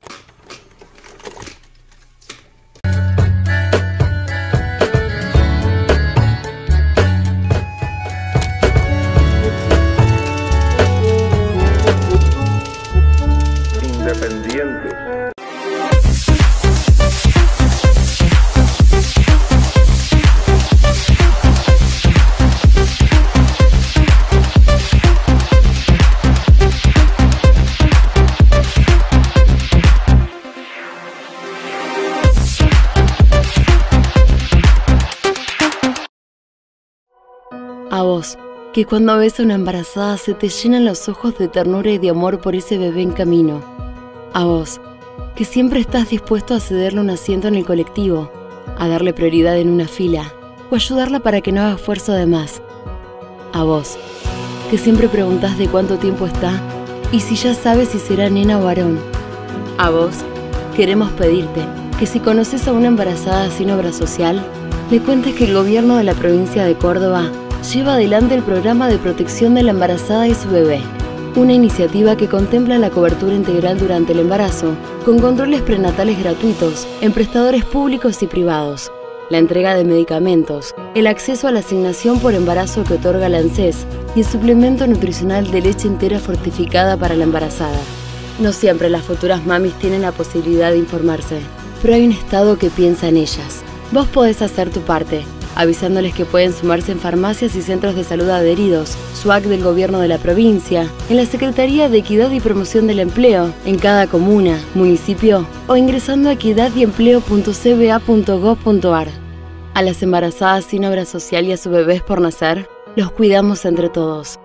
Independientes. A vos, que cuando ves a una embarazada se te llenan los ojos de ternura y de amor por ese bebé en camino. A vos, que siempre estás dispuesto a cederle un asiento en el colectivo, a darle prioridad en una fila o ayudarla para que no haga esfuerzo de más. A vos, que siempre preguntás de cuánto tiempo está y si ya sabes si será nena o varón. A vos, queremos pedirte que si conoces a una embarazada sin obra social, le cuentes que el gobierno de la provincia de Córdoba lleva adelante el programa de protección de la embarazada y su bebé, una iniciativa que contempla la cobertura integral durante el embarazo, con controles prenatales gratuitos en prestadores públicos y privados, la entrega de medicamentos, el acceso a la asignación por embarazo que otorga la ANSES y el suplemento nutricional de leche entera fortificada para la embarazada. No siempre las futuras mamis tienen la posibilidad de informarse, pero hay un Estado que piensa en ellas. Vos podés hacer tu parte, avisándoles que pueden sumarse en farmacias y centros de salud adheridos, SUAC del gobierno de la provincia, en la Secretaría de Equidad y Promoción del Empleo, en cada comuna, municipio o ingresando a equidadyempleo.cba.gov.ar. A las embarazadas sin obra social y a sus bebés por nacer, los cuidamos entre todos.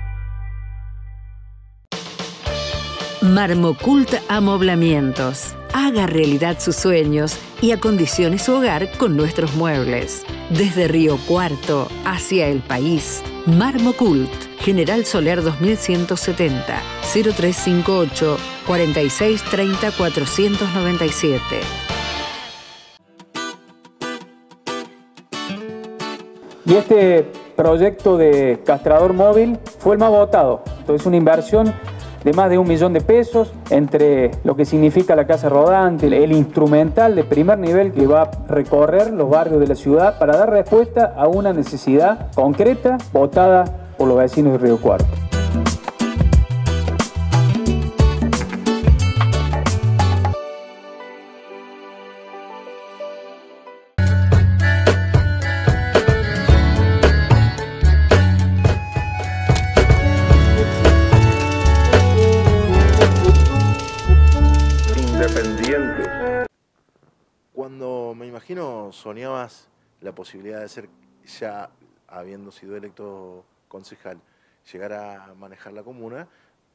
Marmocult Amoblamientos. Haga realidad sus sueños y acondicione su hogar con nuestros muebles. Desde Río Cuarto hacia el país, Marmocult, General Soler 2170, 0358 4630 497. Y este proyecto de castrador móvil fue el más votado. Entonces, una inversión de más de 1 millón de pesos entre lo que significa la casa rodante, el instrumental de primer nivel que va a recorrer los barrios de la ciudad para dar respuesta a una necesidad concreta votada por los vecinos de Río Cuarto. Cuando me imagino soñabas la posibilidad de ser, ya habiendo sido electo concejal, llegar a manejar la comuna,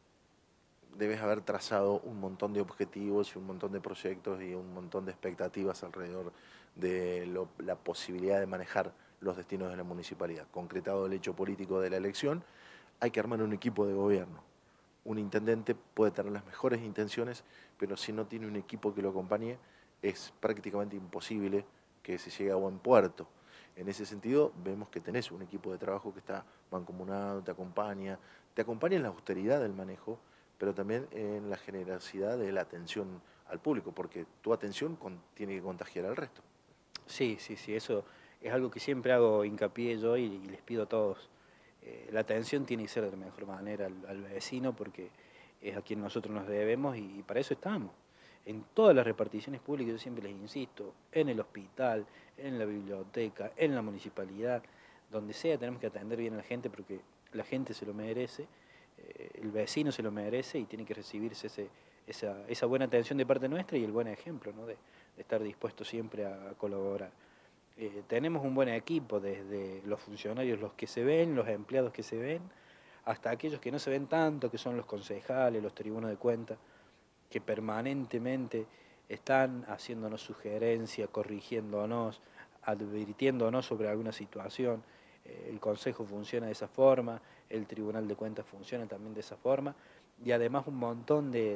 debes haber trazado un montón de objetivos y un montón de proyectos y un montón de expectativas alrededor de la posibilidad de manejar los destinos de la municipalidad. Concretado el hecho político de la elección, hay que armar un equipo de gobierno. Un intendente puede tener las mejores intenciones, pero si no tiene un equipo que lo acompañe, es prácticamente imposible que se llegue a buen puerto. En ese sentido, vemos que tenés un equipo de trabajo que está mancomunado, te acompaña en la austeridad del manejo, pero también en la generosidad de la atención al público, porque tu atención tiene que contagiar al resto. Sí, eso es algo que siempre hago hincapié yo y les pido a todos. La atención tiene que ser de la mejor manera al vecino, porque es a quien nosotros nos debemos y para eso estamos. En todas las reparticiones públicas, yo siempre les insisto, en el hospital, en la biblioteca, en la municipalidad, donde sea tenemos que atender bien a la gente porque la gente se lo merece, el vecino se lo merece y tiene que recibirse esa buena atención de parte nuestra y el buen ejemplo, ¿no? de estar dispuesto siempre a colaborar. Tenemos un buen equipo, desde los funcionarios, los que se ven, los empleados que se ven, hasta aquellos que no se ven tanto, que son los concejales, los tribunos de cuentas, que permanentemente están haciéndonos sugerencias, corrigiéndonos, advirtiéndonos sobre alguna situación. El Consejo funciona de esa forma, el Tribunal de Cuentas funciona también de esa forma, y además un montón de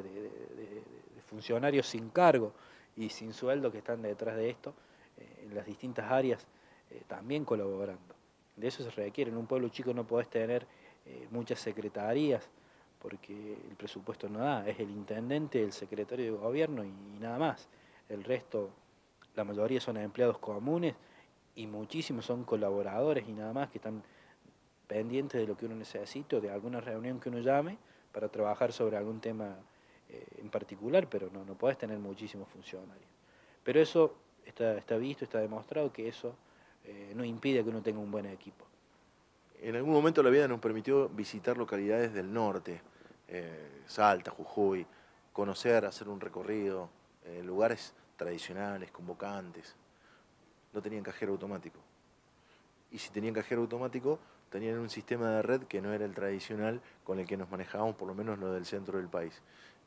funcionarios sin cargo y sin sueldo que están detrás de esto, en las distintas áreas, también colaborando. De eso se requiere. En un pueblo chico no podés tener muchas secretarías, porque el presupuesto no da, es el intendente, el secretario de gobierno y nada más. El resto, la mayoría son empleados comunes y muchísimos son colaboradores y nada más, que están pendientes de lo que uno necesite, de alguna reunión que uno llame para trabajar sobre algún tema en particular, pero no podés tener muchísimos funcionarios. Pero eso está visto, está demostrado que eso no impide que uno tenga un buen equipo. En algún momento la vida nos permitió visitar localidades del norte, Salta, Jujuy, conocer, hacer un recorrido, lugares tradicionales, convocantes. No tenían cajero automático. Y si tenían cajero automático, tenían un sistema de red que no era el tradicional con el que nos manejábamos, por lo menos lo del centro del país.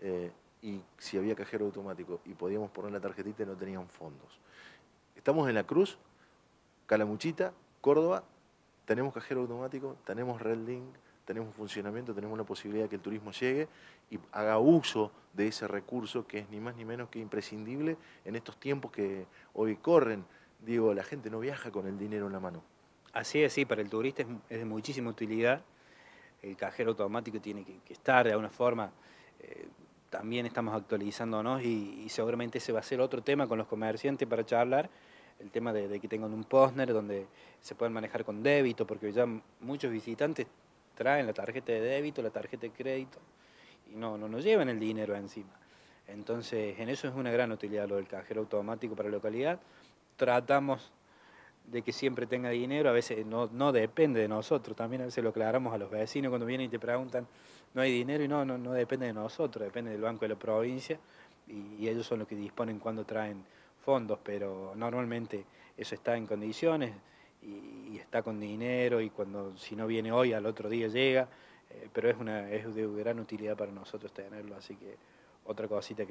Y si había cajero automático y podíamos poner la tarjetita, no tenían fondos. Estamos en La Cruz, Calamuchita, Córdoba, tenemos cajero automático, tenemos red link, tenemos funcionamiento, tenemos la posibilidad de que el turismo llegue y haga uso de ese recurso que es ni más ni menos que imprescindible en estos tiempos que hoy corren. Digo, la gente no viaja con el dinero en la mano. Así es, sí, para el turista es de muchísima utilidad. El cajero automático tiene que estar de alguna forma. También estamos actualizándonos y seguramente ese va a ser otro tema con los comerciantes para charlar. El tema de que tengan un postner donde se puedan manejar con débito, porque ya muchos visitantes traen la tarjeta de débito, la tarjeta de crédito y no llevan el dinero encima. Entonces, en eso es una gran utilidad lo del cajero automático para la localidad. Tratamos de que siempre tenga dinero, a veces no depende de nosotros, también a veces lo aclaramos a los vecinos cuando vienen y te preguntan, no hay dinero, y no depende de nosotros, depende del Banco de la Provincia y ellos son los que disponen cuando traen fondos, pero normalmente eso está en condiciones y está con dinero, y si no viene hoy, al otro día llega, pero es de gran utilidad para nosotros tenerlo, así que otra cosita que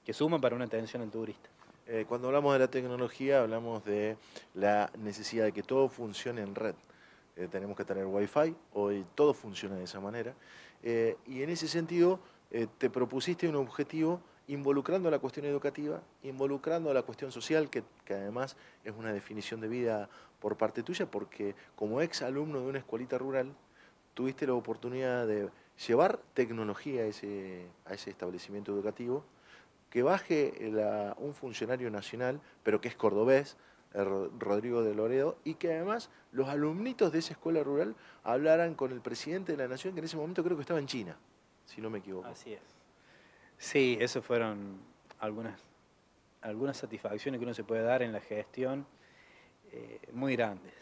suman para una atención al turista. Cuando hablamos de la tecnología, hablamos de la necesidad de que todo funcione en red. Tenemos que tener Wi-Fi, hoy todo funciona de esa manera. Y en ese sentido, te propusiste un objetivo involucrando la cuestión educativa, involucrando la cuestión social, que además es una definición de vida por parte tuya, porque como ex alumno de una escuelita rural, tuviste la oportunidad de llevar tecnología a ese establecimiento educativo, que baje un funcionario nacional, pero que es cordobés, Rodrigo de Loredo, y que además los alumnitos de esa escuela rural hablaran con el presidente de la nación, que en ese momento creo que estaba en China, si no me equivoco. Así es. Sí, esas fueron algunas satisfacciones que uno se puede dar en la gestión, muy grandes.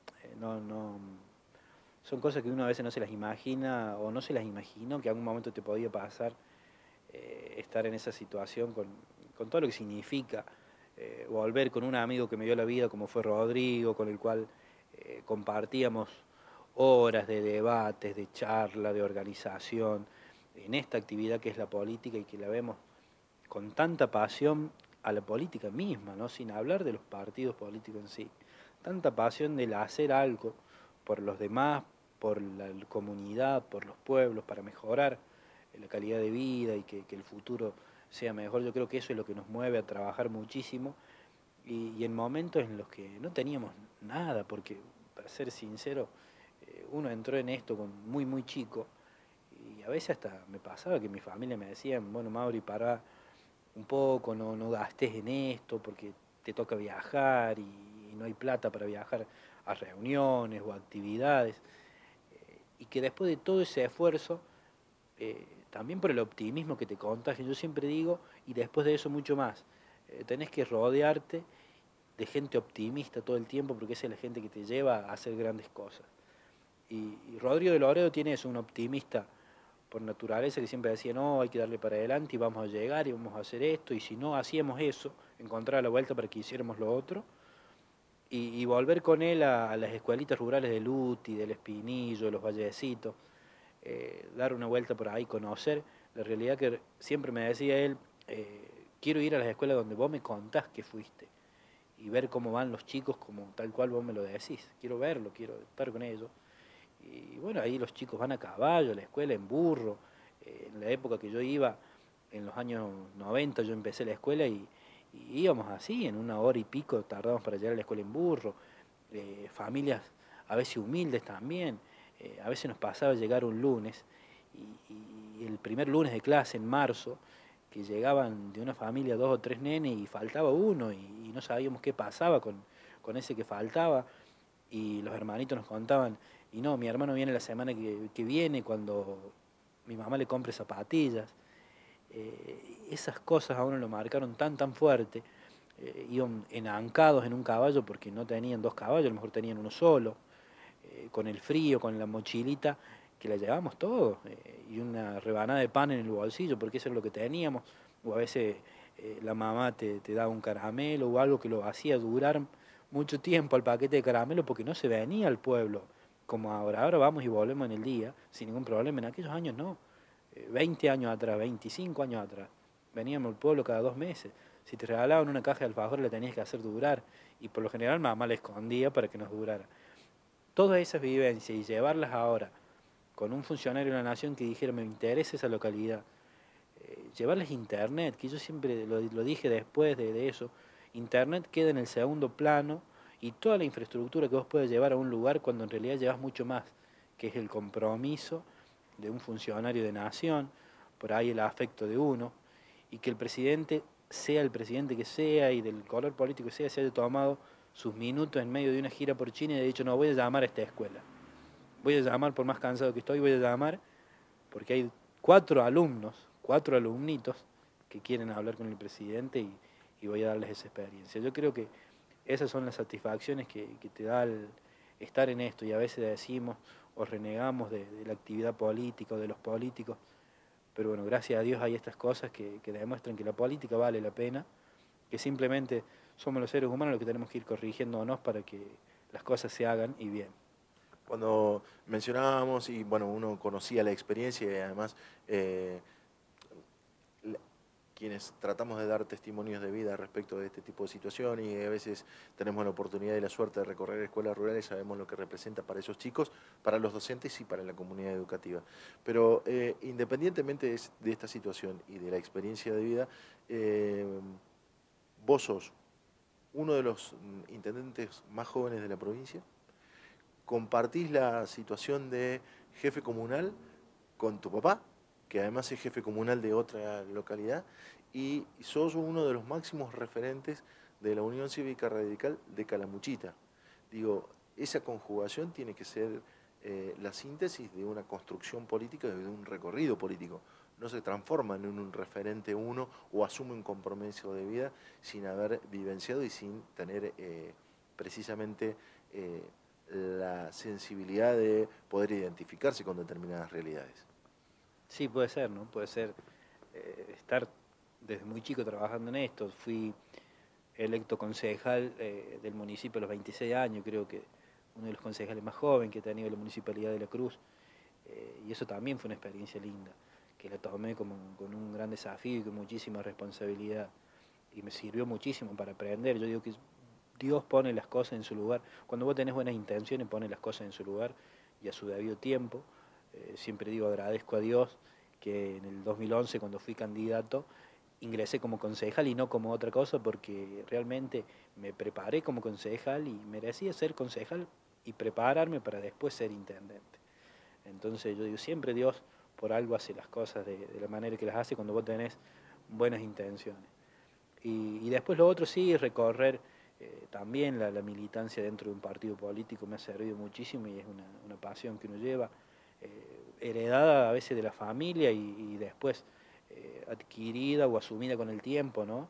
Son cosas que uno a veces no se las imagina o no se las imaginó que en algún momento te podía pasar estar en esa situación con todo lo que significa volver con un amigo que me dio la vida como fue Rodrigo, con el cual compartíamos horas de debates, de charla, de organización en esta actividad que es la política y que la vemos con tanta pasión a la política misma, ¿no? Sin hablar de los partidos políticos en sí. Tanta pasión del hacer algo por los demás, por la comunidad, por los pueblos, para mejorar la calidad de vida y que el futuro sea mejor. Yo creo que eso es lo que nos mueve a trabajar muchísimo y en momentos en los que no teníamos nada, porque para ser sincero, uno entró en esto muy muy chico y a veces hasta me pasaba que mi familia me decía, bueno Mauri, para un poco, no gastes en esto porque te toca viajar y no hay plata para viajar a reuniones o actividades, y que después de todo ese esfuerzo, también por el optimismo que te contagia, yo siempre digo, y después de eso mucho más, tenés que rodearte de gente optimista todo el tiempo, porque esa es la gente que te lleva a hacer grandes cosas. Y Rodrigo de Loredo tiene eso, un optimista por naturaleza, que siempre decía, no, hay que darle para adelante y vamos a llegar y vamos a hacer esto, y si no hacíamos eso, encontrar la vuelta para que hiciéramos lo otro, y volver con él a las escuelitas rurales de Luti, del Espinillo, de los Vallecitos, dar una vuelta por ahí, conocer la realidad que siempre me decía él, quiero ir a las escuelas donde vos me contás que fuiste, y ver cómo van los chicos como tal cual vos me lo decís, quiero verlo, quiero estar con ellos. Y bueno, ahí los chicos van a caballo, a la escuela en burro. En la época que yo iba, en los años 90, yo empecé la escuela y íbamos así, en 1 hora y pico tardábamos para llegar a la escuela en burro. Familias a veces humildes también. A veces nos pasaba llegar un lunes y el primer lunes de clase en marzo, que llegaban de una familia 2 o 3 nenes y faltaba uno y no sabíamos qué pasaba con ese que faltaba. Y los hermanitos nos contaban, y no, mi hermano viene la semana que viene cuando mi mamá le compre zapatillas. Esas cosas a uno lo marcaron tan fuerte. Iban enancados en un caballo porque no tenían 2 caballos, a lo mejor tenían uno solo, con el frío, con la mochilita, que la llevábamos todos, y una rebanada de pan en el bolsillo, porque eso es lo que teníamos, o a veces la mamá te daba un caramelo o algo que lo hacía durar mucho tiempo al paquete de caramelo porque no se venía al pueblo como ahora. Ahora vamos y volvemos en el día sin ningún problema. En aquellos años no. 20 años atrás, 25 años atrás, veníamos al pueblo cada 2 meses. Si te regalaban una caja de alfajores la tenías que hacer durar y por lo general mamá la escondía para que nos durara. Todas esas vivencias y llevarlas ahora con un funcionario de la nación que dijera me interesa esa localidad, llevarles internet, que yo siempre lo dije después de eso. Internet queda en el segundo plano y toda la infraestructura que vos puedes llevar a un lugar cuando en realidad llevas mucho más, que es el compromiso de un funcionario de nación, por ahí el afecto de uno, y que el presidente, sea el presidente que sea y del color político que sea, se haya tomado sus minutos en medio de una gira por China y haya dicho, no, voy a llamar a esta escuela. Voy a llamar, por más cansado que estoy, voy a llamar porque hay 4 alumnos, 4 alumnitos que quieren hablar con el presidente y voy a darles esa experiencia. Yo creo que esas son las satisfacciones que te da el estar en esto, y a veces decimos o renegamos de la actividad política o de los políticos, pero bueno, gracias a Dios hay estas cosas que demuestran que la política vale la pena, que simplemente somos los seres humanos los que tenemos que ir corrigiéndonos para que las cosas se hagan y bien. Cuando mencionábamos, y bueno, uno conocía la experiencia y además quienes tratamos de dar testimonios de vida respecto de este tipo de situación y a veces tenemos la oportunidad y la suerte de recorrer escuelas rurales, sabemos lo que representa para esos chicos, para los docentes y para la comunidad educativa. Pero independientemente de esta situación y de la experiencia de vida, vos sos uno de los intendentes más jóvenes de la provincia, compartís la situación de jefe comunal con tu papá, que además es jefe comunal de otra localidad, y sos uno de los máximos referentes de la Unión Cívica Radical de Calamuchita. Digo, esa conjugación tiene que ser la síntesis de una construcción política, de un recorrido político. No se transforma en un referente uno o asume un compromiso de vida sin haber vivenciado y sin tener precisamente la sensibilidad de poder identificarse con determinadas realidades. Sí, puede ser, ¿no? Puede ser estar desde muy chico trabajando en esto. Fui electo concejal del municipio a los 26 años, creo que uno de los concejales más jóvenes que ha tenido la Municipalidad de la Cruz, y eso también fue una experiencia linda, que la tomé con un gran desafío y con muchísima responsabilidad, y me sirvió muchísimo para aprender. Yo digo que Dios pone las cosas en su lugar. Cuando vos tenés buenas intenciones, pone las cosas en su lugar y a su debido tiempo. Siempre digo, agradezco a Dios que en el 2011, cuando fui candidato, ingresé como concejal y no como otra cosa, porque realmente me preparé como concejal y merecía ser concejal y prepararme para después ser intendente. Entonces yo digo, siempre Dios por algo hace las cosas de la manera que las hace cuando vos tenés buenas intenciones. Y después lo otro sí, recorrer también la militancia dentro de un partido político me ha servido muchísimo y es una pasión que uno lleva, heredada a veces de la familia y después adquirida o asumida con el tiempo, ¿no?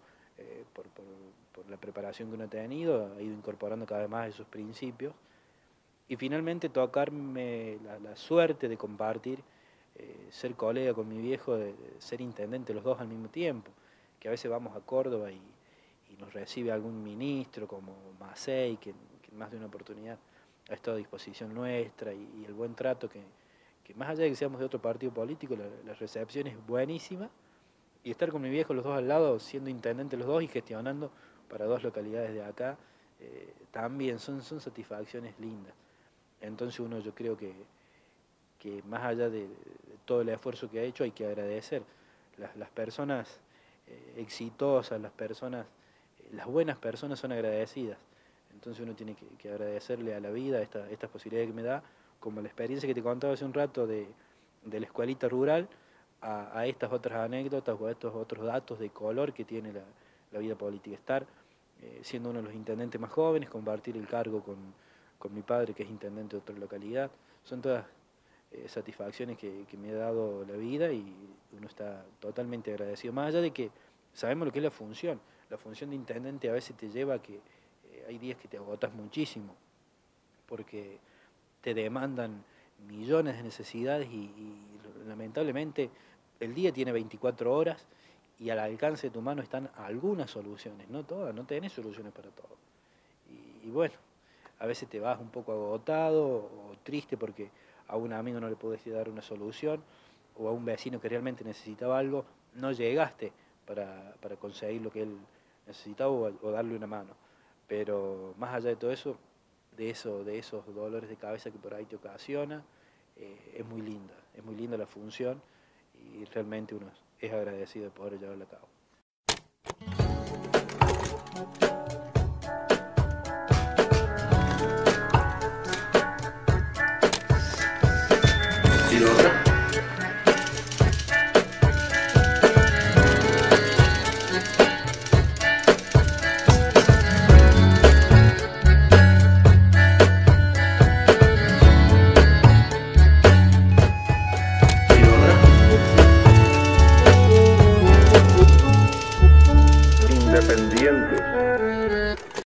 Por la preparación que uno ha tenido, ha ido incorporando cada vez más esos principios. Y finalmente tocarme la suerte de compartir, ser colega con mi viejo, de ser intendente los dos al mismo tiempo, que a veces vamos a Córdoba y nos recibe algún ministro como Macei, que en más de una oportunidad ha estado a disposición nuestra, y el buen trato que más allá de que seamos de otro partido político, la recepción es buenísima, y estar con mi viejo los dos al lado, siendo intendente los dos y gestionando para dos localidades de acá, también son satisfacciones lindas. Entonces uno, yo creo que más allá de todo el esfuerzo que ha hecho, hay que agradecer. Las personas exitosas, las buenas personas son agradecidas. Entonces uno tiene que agradecerle a la vida estas posibilidades que me da, como la experiencia que te contaba hace un rato de la escuelita rural, a estas otras anécdotas o a estos otros datos de color que tiene la vida política. Estar siendo uno de los intendentes más jóvenes, compartir el cargo con mi padre, que es intendente de otra localidad, son todas satisfacciones que me ha dado la vida y uno está totalmente agradecido. Más allá de que sabemos lo que es la función de intendente a veces te lleva a que hay días que te agotas muchísimo, porque te demandan millones de necesidades y lamentablemente el día tiene 24 horas y al alcance de tu mano están algunas soluciones, no todas, no tenés soluciones para todo. Y bueno, a veces te vas un poco agotado o triste porque a un amigo no le pudiste dar una solución, o a un vecino que realmente necesitaba algo, no llegaste para conseguir lo que él necesitaba o darle una mano. Pero más allá de todo eso, de esos dolores de cabeza que por ahí te ocasiona, es muy linda la función y realmente uno es agradecido de poder llevarla a cabo.